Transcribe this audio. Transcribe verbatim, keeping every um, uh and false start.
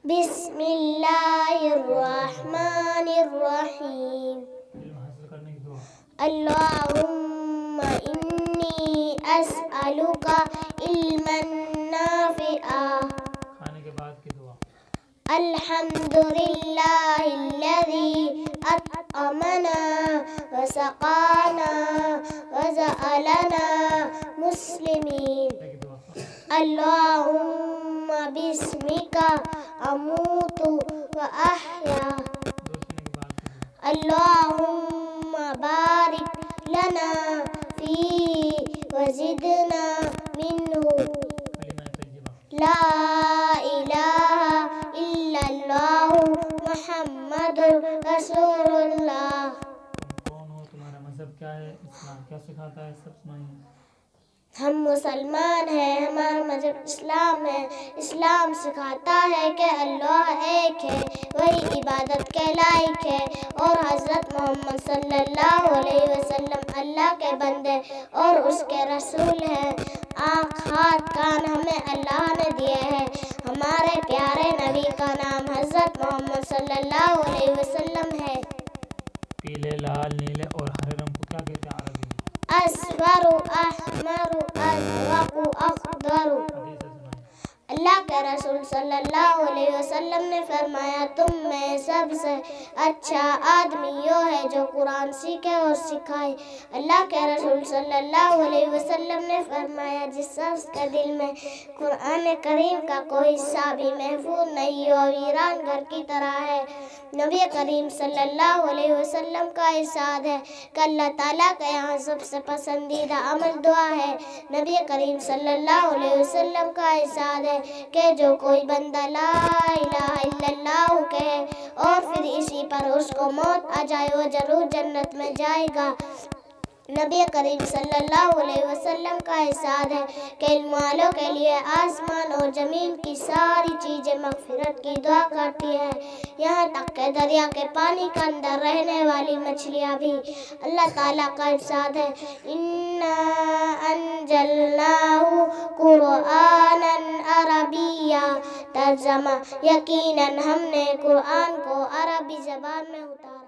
بسم اللہ الرحمن الرحیم. اللہم انی اسألک علما نافعا. کھانے کے بعد کی دعا. الحمدللہ الذی اطعمنا وسقانا وجعلنا مسلمین. اللہم بسمک اموت واحیا. اللہم بارک لنا فیہ وزدنا منہ. لا الہ الا اللہ محمد رسول اللہ. تم کون ہو؟ تمہارا مذہب کیا ہے؟ اسلام کیا سکھاتا ہے؟ سب سنائیے. ہم مسلمان ہیں. ہمارا مذہب اسلام ہے. اسلام سکھاتا ہے کہ اللہ ایک ہے, وہی عبادت کے لائق ہے, اور حضرت محمد صلی اللہ علیہ وسلم اللہ کے بندے اور اس کے رسول ہیں. آنکھ, ہاتھ, کان ہمیں اللہ نے دیے ہیں. ہمارے پیارے نبی کا نام حضرت محمد صلی اللہ علیہ وسلم ہے. پیلے, لال, نیلے اور ہرے رنگ کو کیا کہتے ہیں عربی میں؟ اصفر, احمر, ازرق, اخضر. حدیث سے سنائیے. اللہ کے رسول صلی اللہ علیہ وسلم نے فرمایا, تم میں سب سے اچھا آدمی وہ ہے جو قرآن سیکھے اور سکھائے. اللہ کے رسول صلی اللہ علیہ وسلم نے فرمایا, جس شخص کے دل میں قرآن کریم کا کوئی حصہ بھی محفوظ نہیں ہو, ویران گھر کی طرح ہے. نبی کریم صلی اللہ علیہ وسلم کا ارشاد ہے کہ اللہ تعالیٰ کے یہاں سب سے پسندیدہ عمل دعا ہے. نبی کریم صلی اللہ علیہ وسلم کا ارشاد ہے کہ جو کوئی بندہ لا الہ الا اللہ کہے اور پھر اسی پر اس کو موت آ جائے, وہ ضرور جنت میں جائے گا. نبی کریم صلی اللہ علیہ وسلم کا ارشاد ہے کہ علم والوں کے لیے آسمان اور زمین کی ساری چیزیں مغفرت کی دعا کرتی ہیں, یہاں تک کہ دریا کے پانی کے اندر رہنے والی مچھلیاں بھی. اللہ تعالیٰ کا ارشاد ہے, اِنَّا أَنزَلْنَاهُ قُرْآنًا عَرَبِيًّا. ترجمہ, یقیناً ہم نے قرآن کو عربی زبان میں اتارا.